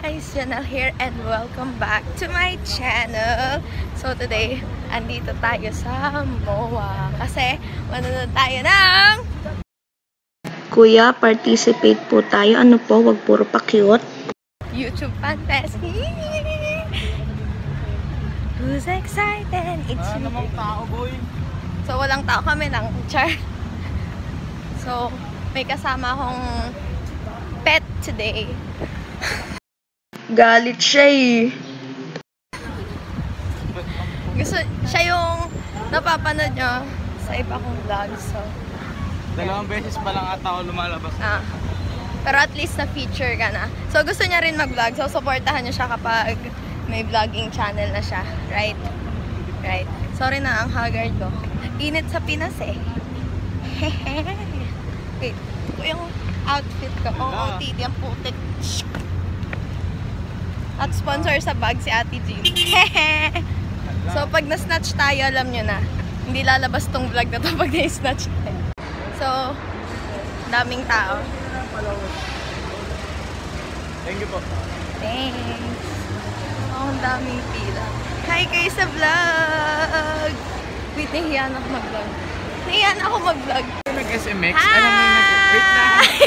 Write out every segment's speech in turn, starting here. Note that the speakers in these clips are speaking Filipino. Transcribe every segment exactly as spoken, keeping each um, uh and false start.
guys, Janelle here and welcome back to my channel. So today, andito tayo sa M U M S H kasi manonood tayo ng Kuya, participate po tayo. Ano po? Wag puro pa-cute. YouTube Fan Fest. Who's excited? It's me. Namang tao, boy. So walang tao, kami lang. Char. So may kasama akong pet today. Galit siya eh. Gusto, siya yung napapanood nyo sa iba kong vlog. So, dalawang beses pa lang ata ako lumalabas. Ah, pero at least na-feature ka na. So gusto niya rin mag-vlog. So supportahan niyo siya kapag may vlogging channel na siya. Right? Right. Sorry na ang haggard ko. Init sa Pinas eh. Wait. Ito yung outfit ko. Oh, O T D ang putik. At sponsor sa bag si Ate Jean. So pag na-snatch tayo, alam nyo na. Hindi lalabas tong vlog na to pag na-snatch tayo. So, daming tao. Thank you po. Thanks. Oh, ang daming pila. Hi kayo sa vlog! Wait, nahiyan ako mag-vlog. Nahiyan ako mag-vlog. Nag-S M X? Hi! Alam mo yung nag-wait na.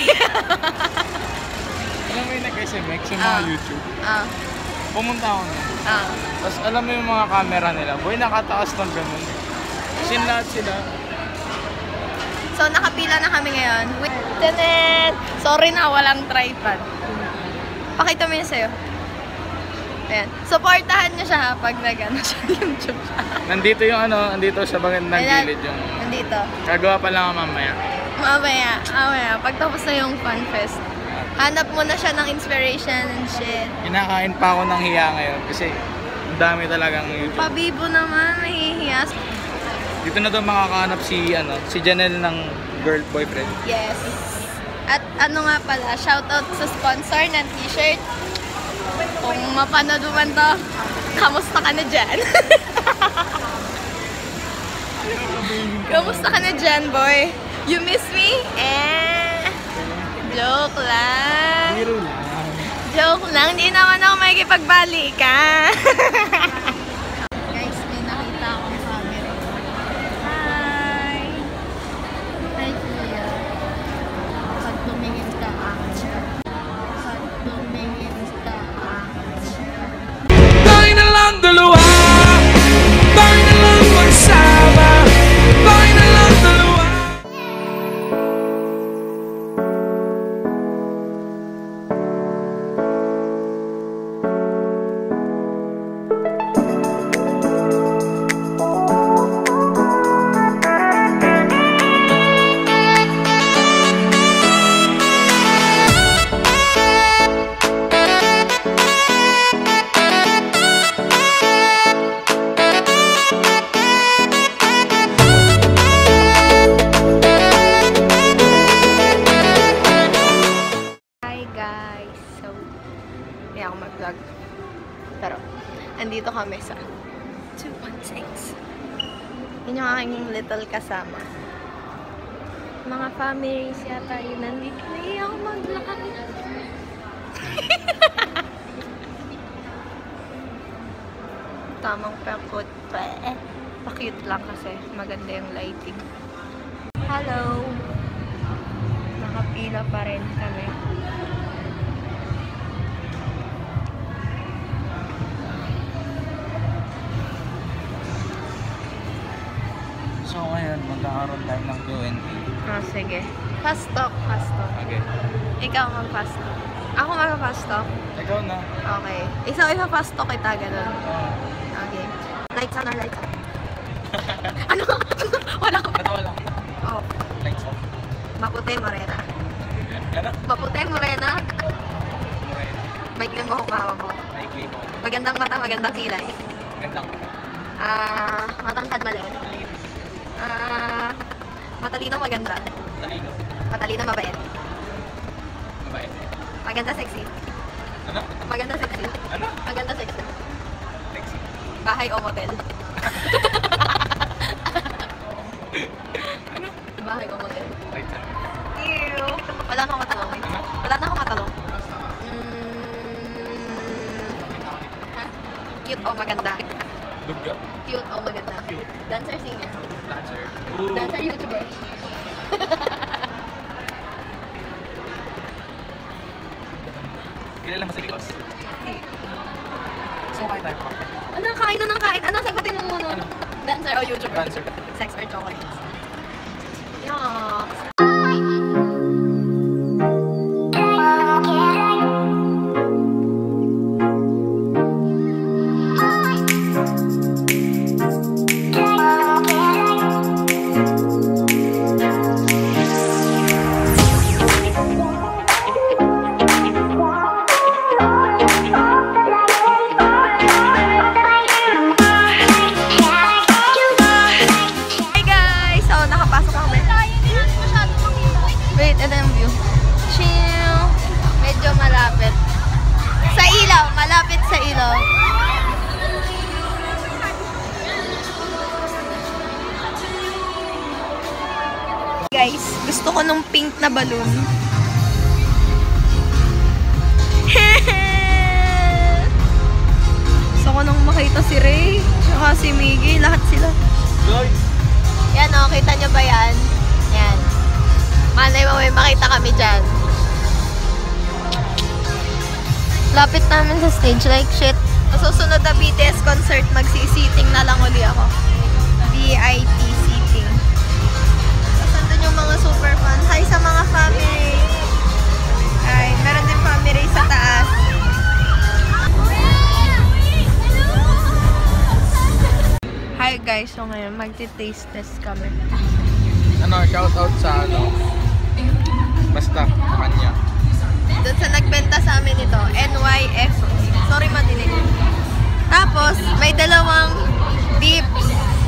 Alam mo yung nag-S M X yung mga Ah. YouTube? Ah. Pumunta ako na. Ah. Tapos alam mo yung mga camera nila. Boy, nakataas ng ganun. Sin lahat sila. So, nakapila na kami ngayon. Wait, tanan! Sorry na, walang tripod. Pakita mo yun sa'yo. Ayan. Supportahan niyo siya pag nag-ano siya YouTube siya. Nandito yung ano, nandito sa bangin ng Ayan, gilid yung... Nandito. Kagawa pa lang ako mamaya. Mamaya, mamaya. Pagtapos na yung Fun Fest. Hanap mo na siya ng inspiration and shit. Kinakain pa ako ng hiya ngayon kasi ang dami talagang YouTube. Pabibo naman, nahihiya. Dito na daw makakahanap si ano, si Janelle ng girl boyfriend. Yes. At ano nga pala, shoutout sa sponsor ng t-shirt. Kung mapanood man to, kamusta ka na dyan? Kamusta ka na dyan, boy? You miss me? Eh, joke lang. Biro lang. Joke lang, hindi naman ako makikipagbalikan. Guys, may nakita akong camera. Hi! Hi, Kuya. Pag tumingin ka, action. Pag tumingin ka, action. Tayo na lang dalawa. Tayo na lang magsama. Tayo na lang dalawa. Pero, andito kami sa two one six. Yun yung aking little kasama. Mga families yata yun. Nandito na iya ako maglakad. Tamang pakot pa eh. Pa-cute lang kasi maganda yung lighting. Hello! Nakapila pa rin kami. So ngayon, magkakaroon tayo ng Q and A. Ah, sige. Fast talk, fast talk. Okay. Ikaw mag-fast talk. Ako mag-fast talk. Ikaw na. Okay. Isa iba fast talk kita, ganun. Okay. Lights on or lights on? Ano? Wala ka. Ba't wala? Oh. Lights off. Maputi, morena. Ano? Maputi, morena. Maikli mo humawa mo. Maikli mo. Magandang mata, magandang kilay. Gandang. Ah, matangkad maliit. Ah, matalino, maganda. Talino. Matalino, mabait. Mabait. Maganda, sexy. Ano? Maganda, sexy. Ano? Maganda, sexy. Sexy. Bahay o motel? Ano? Bahay o motel? Wait. Ew! Wala na akong matalong. Wala na akong matalong. Mm, oh maganda. Duga. Cute, oh maganda. Cute. Dancer, singer. Dancer. Ooh. Dancer, YouTuber. Kilala mo si Ricos? So, kain tayo pa. Ano, kain na ng kain? Ano, sagutin mo muna? Ano? Dancer o YouTuber? Dancer. Sex or chocolates? Yeah. Wait, ito yung view. Chill. Medyo malapit. Sa ilaw. Malapit sa ilaw. Guys, gusto ko nung pink na balloon. Gusto ko nung makita si Ray. Saka si Miggy. Lahat sila. Yan o, kita nyo ba yan? Yan. Malay mo may makita kami dyan. Lapit namin sa stage, like shit. Susunod na B T S concert, magsi-seating na lang uli ako. V I P seating. Tapos nandun yung mga super fans. Hi sa mga family. Ay, meron din family sa taas. Hi guys, so ngayon magti-taste test kami. Ano, shout out sa ano, basta kanya. Doon sa nagbenta sa amin ito, N Y F. Sorry, madilim. Tapos, may dalawang dips.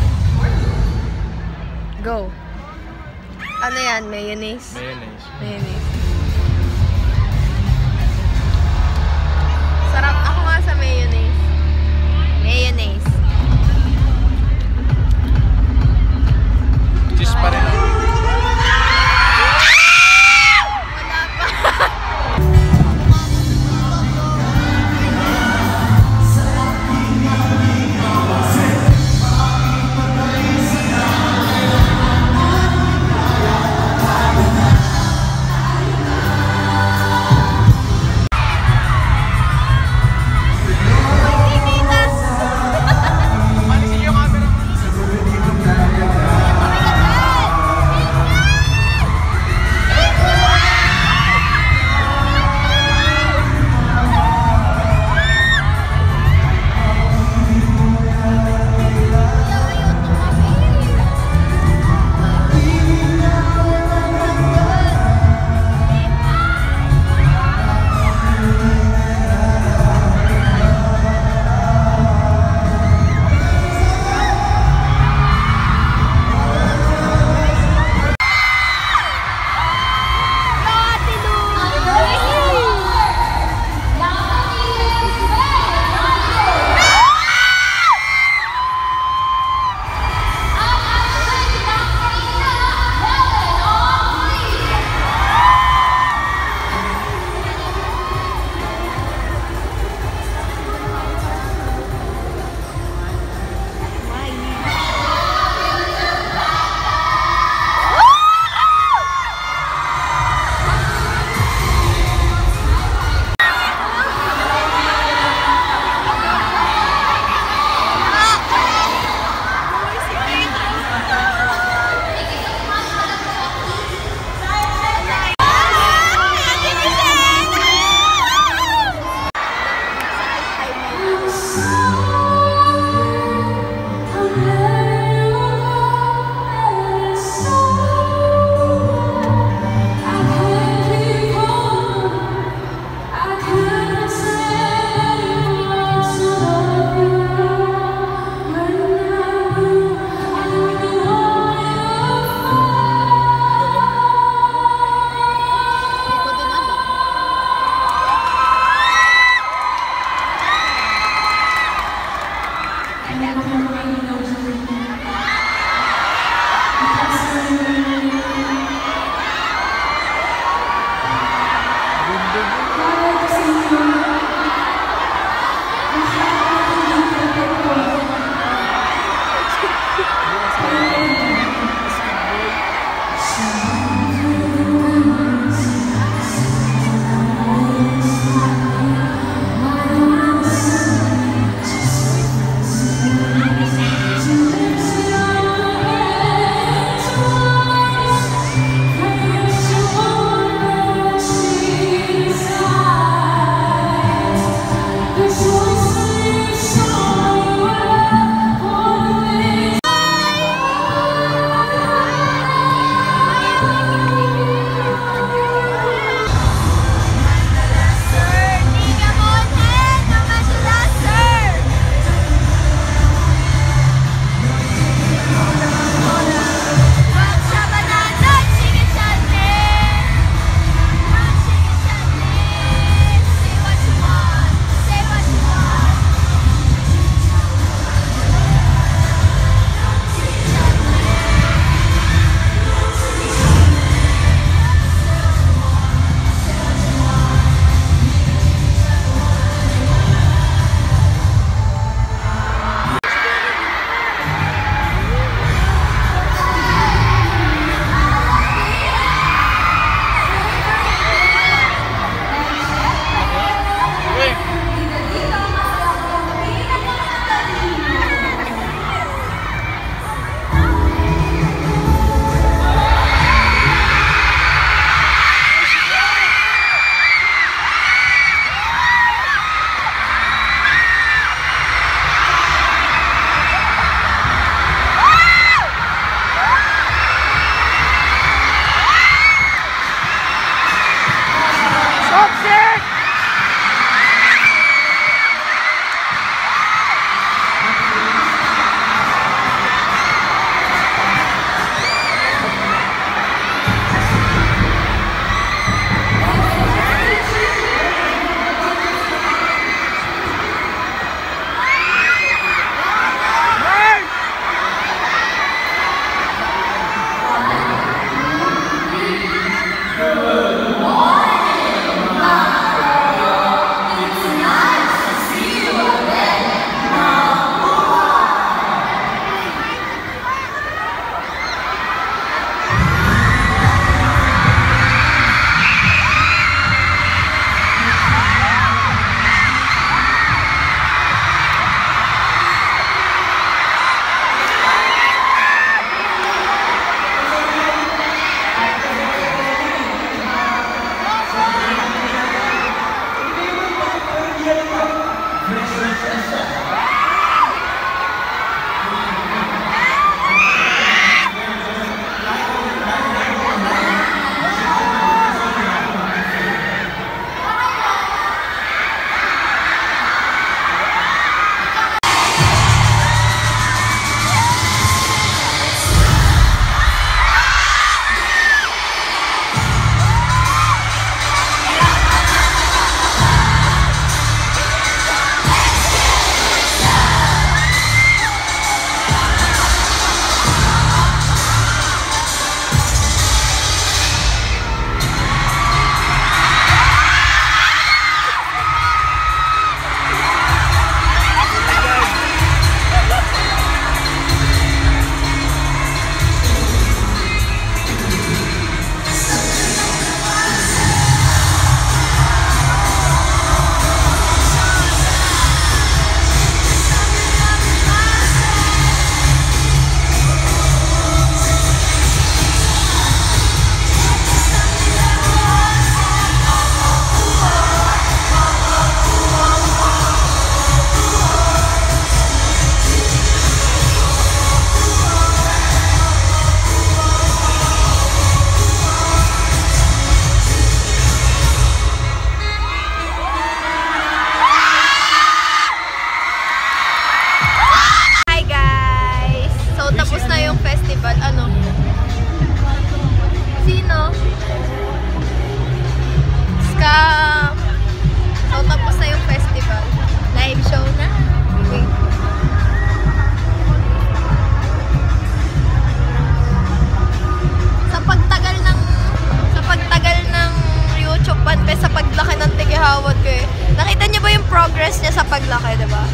Go. Ano yan? Mayonnaise? Mayonnaise. Mayonnaise. Sarap. Ako nga sa mayonnaise. Mayonnaise. Cheese pa rin. Wala pa. progress niya sa paglaki, diba?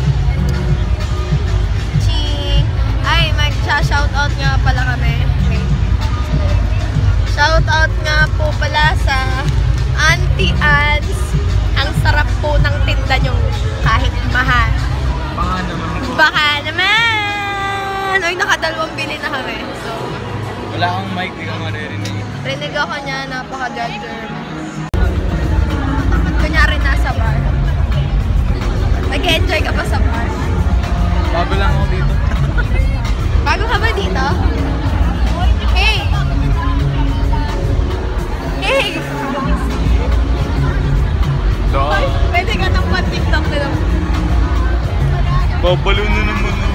Ching! Ay, mag-shoutout nga pala kami. Okay. Shoutout nga po pala sa Auntie Ans. Ang sarap po ng tinda nyo kahit mahal. Baka naman. Baka naman! Ay, nakadalawang bili na kami. So, wala kang mic, di ka maririnig. rinig ako niya, napaka-judger. Kunyari nasa bar. Nag-enjoy ka pa sa bar. Bago lang ako dito. Bago ka ba dito? Hey! Hey! So, Pwede ka nang pa-tiktok na lang. babalo na naman ako.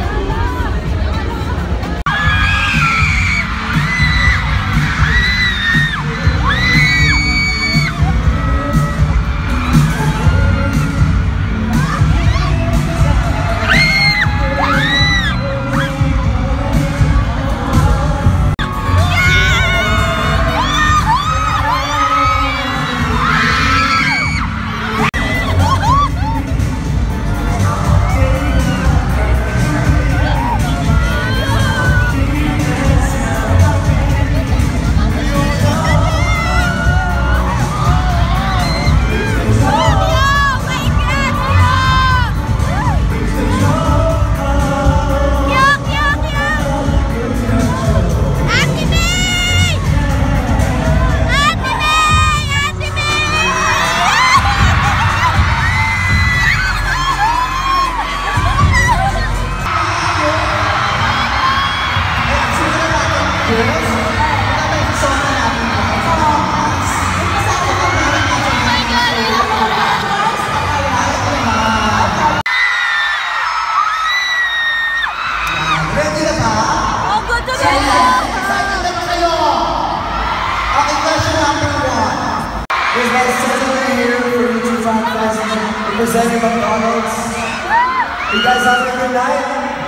Representing McDonald's. You guys having a good night?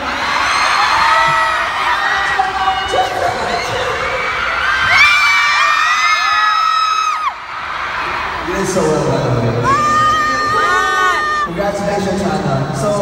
You did so well, by the way. Congratulations, Anna. So.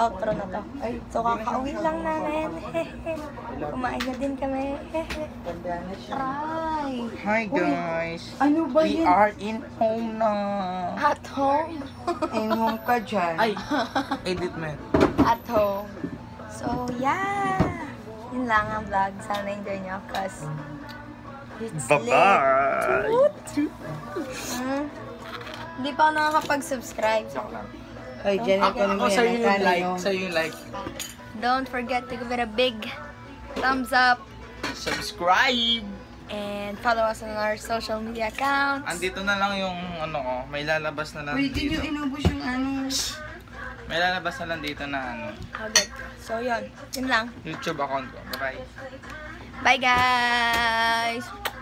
outro na to. So, kakauwi lang namin. Kumain na din kami. Try! Hi guys! Ano ba We yun? are in home na! At home. In home ka dyan! Ay! Edit man. At home. So, yeah! Yun lang ang vlog. Sana na-enjoy nyo. Cause, it's Bye-bye! lit. Hmm? Hindi pa ako nakakapag-subscribe. So, Ay, Janelle, Ako, kunin mo ako yan. sa'yo Ang yung kanin like. mo. Sa'yo yung like. don't forget to give it a big thumbs up. Subscribe! And follow us on our social media accounts. Andito na lang yung ano ko. May lalabas na lang Uy, di nyo dito. inubos yung ano. May lalabas na lang dito na ano. Okay. So, yun. Yun lang. YouTube account ko. Bye-bye. Bye, guys!